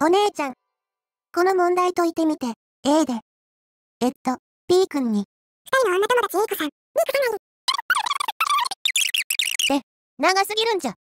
お姉ちゃん。この問題解いてみて、A で。P 君に。 二人の女友達 A 子さん、ミクさない。 長すぎるんじゃ。